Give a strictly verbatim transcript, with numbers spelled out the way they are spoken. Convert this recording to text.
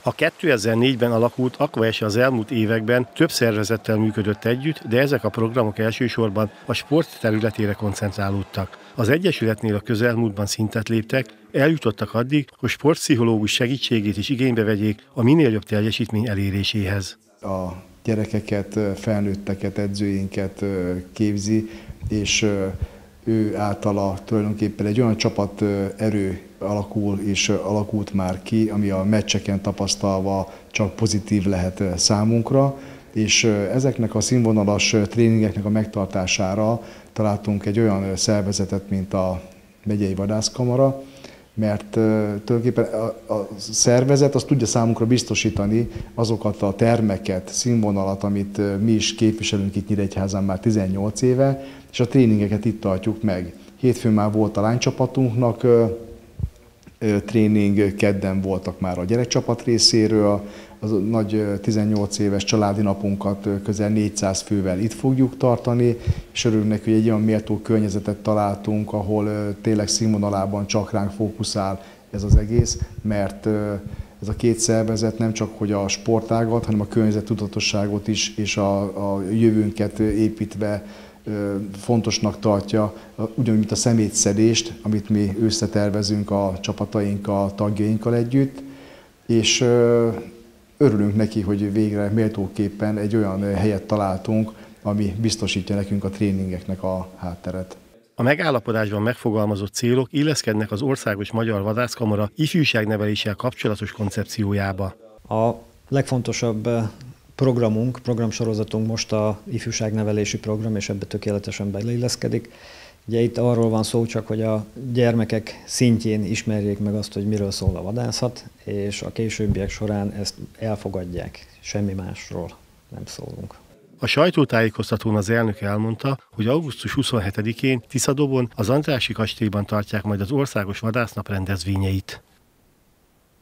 A kétezer-négyben alakult Aquaesia az elmúlt években több szervezettel működött együtt, de ezek a programok elsősorban a sport területére koncentrálódtak. Az egyesületnél a közelmúltban szintet léptek, eljutottak addig, hogy sportpszichológus segítségét is igénybe vegyék a minél jobb teljesítmény eléréséhez. A gyerekeket, felnőtteket, edzőinket képzi, és ő általa tulajdonképpen egy olyan csapat erő alakul és alakult már ki, ami a meccseken tapasztalva csak pozitív lehet számunkra, és ezeknek a színvonalas tréningeknek a megtartására találtunk egy olyan szervezetet, mint a Megyei Vadászkamara, mert tulajdonképpen a, a szervezet azt tudja számunkra biztosítani azokat a termeket, színvonalat, amit mi is képviselünk itt Nyíregyházán már tizennyolc éve, és a tréningeket itt tartjuk meg. Hétfőn már volt a lánycsapatunknak tréning, kedden voltak már a gyerekcsapat részéről, az nagy tizennyolc éves családi napunkat közel négyszáz fővel itt fogjuk tartani, és örülünk neki, hogy egy olyan méltó környezetet találtunk, ahol tényleg színvonalában csak ránk fókuszál ez az egész, mert ez a két szervezet nem csak hogy a sportágat, hanem a környezettudatosságot is, és a, a jövőnket építve fontosnak tartja, ugyanúgy, mint a szemétszedést, amit mi összetervezünk a csapatainkkal, a tagjainkkal együtt, és örülünk neki, hogy végre méltóképpen egy olyan helyet találtunk, ami biztosítja nekünk a tréningeknek a hátteret. A megállapodásban megfogalmazott célok illeszkednek az Országos Magyar Vadászkamara ifjúságneveléssel kapcsolatos koncepciójába. A legfontosabb programunk, programsorozatunk most a ifjúságnevelési program, és ebbe tökéletesen beleilleszkedik. Ugye itt arról van szó csak, hogy a gyermekek szintjén ismerjék meg azt, hogy miről szól a vadászat, és a későbbiek során ezt elfogadják. Semmi másról nem szólunk. A sajtótájékoztatón az elnök elmondta, hogy augusztus huszonhetedikén Tiszadobon az Andrássy kastélyban tartják majd az Országos Vadásznap rendezvényeit.